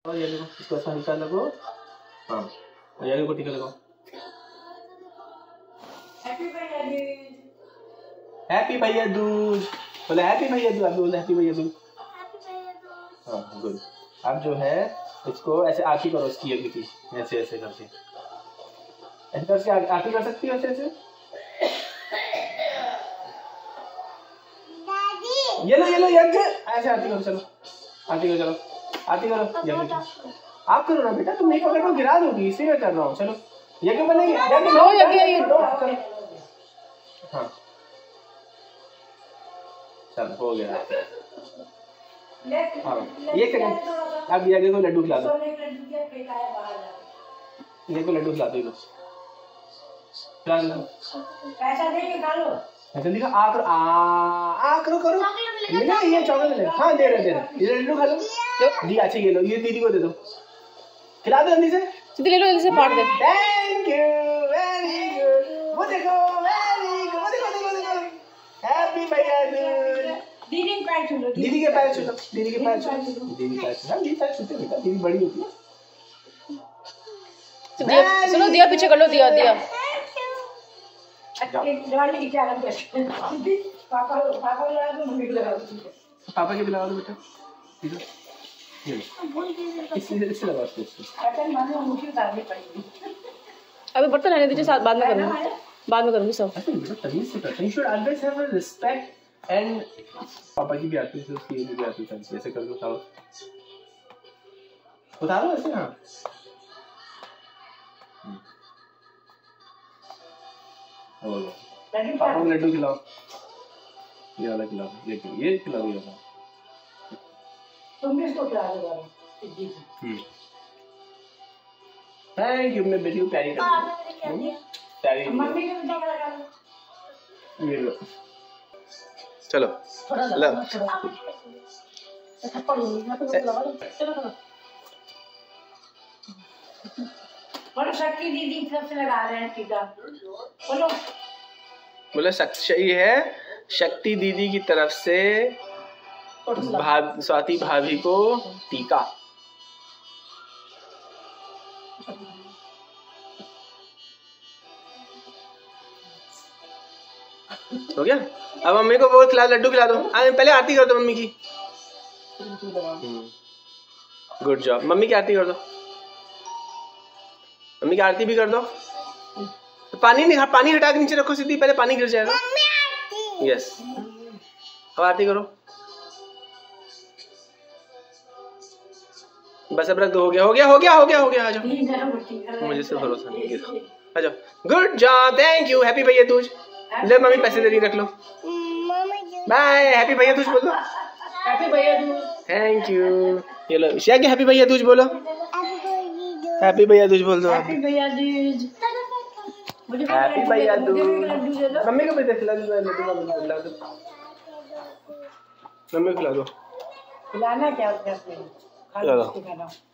और ये देखो, इसको ऐसा हल्का लगो। हाँ, और ये देखो टीका लगाओ। हैप्पी भैया दूज बोले, हैप्पी भैया दूज, आप बोले हैप्पी भैया दूज। हाँ गुड। अब जो है इसको ऐसे आरती करो इसकी आगे की, ऐसे ऐसे करके, ऐसे करके आरती कर सकती हो ऐसे ऐसे। ये लो यज्ञ, ऐसे आरती करो, चलो आरती करो, चलो आरती करो यज्ञ। आप करो ना बेटा, तुम नहीं पकड़ तो गिरा दोगी, इसी में कर रहा हूँ। चलो यज्ञ बनेगी, यज्ञ। हाँ चलो हो गया। हाँ ये सेकंड, अब यज्ञ को लड्डू खिला दो, ये को लड्डू खिला दो। पैसा दे के खा लो, जल्दी का आ करो, आ करो करो, मिला ये चॉकलेट ले। हाँ दे रहे ये लड्डू खा लो, दी अच्छी ये लो, ये दीदी को दे दो, खिला दो जल्दी से, ले लो जल्दी से, पाट दे। Thank you, very good. वो देखो, वेरी गुड, वो देखो, हैप्पी भैया दूज। दीदी के पैर छू लो, दीदी के पैर छू लो, दीदी के पैर छू, दीदी के पैर छू, दीदी पैर छूते बेटा, दीदी बड़ी होती है। सुनो दिया पीछे कर लो, दिया दिया। पापा के भी लगा दो बेटा, इससे लगा दो। अभी बर्तन रहने दीजिए, साथ बाद में करूँगी, बाद में करूँगी सब। तमीज से करते हैं, you should always have a respect and पापा की भी आती है, उसकी भी आती है, ऐसे कर दो, उतारो ऐसे। हाँ पापा को लड्डू खिलाओ, ये वाला खिलाओ, ये खिलाओ, ये वाला तुम भी इसको खिला दो। थैंक यू, मैं बेटी को प्यारी प्यारी। मम्मी को ये लो, चलो बोलो शक्ति दीदी की तरफ से लगा रहे हैं टीका, बोलो बोलो। सही है, शक्ति दीदी की तरफ से स्वाति भाभी को टीका। हो गया। अब मम्मी को वो खिला, लड्डू खिला दो। पहले आरती कर दो मम्मी की। गुड जॉब, मम्मी की आरती कर दो, मम्मी की आरती भी कर दो। पानी नहीं, पानी हटा के नीचे रखो सीधी, पहले पानी गिर जाएगा। यस, अब आरती करो, बस अब रख दो। हो गया हो गया हो गया हो गया हो गया। आ जाओ, मुझे से भरोसा नहीं, आ जाओ। Good job, thank you, happy Bhaiya Dooj. ले मम्मी पैसे दे रही, रख लो। बाय, हैप्पी भैया दूज बोलो। Happy Bhaiya Dooj, thank you. ये लो ईशा के हैप्पी भैया दूज बोलो, हैप्पी भैया दूज बोल दो। Happy Bhaiya Dooj, happy Bhaiya Dooj. Mummy को भी खिला दो, खिला दो, मम्मी को खिला दो। खिलाना क्या,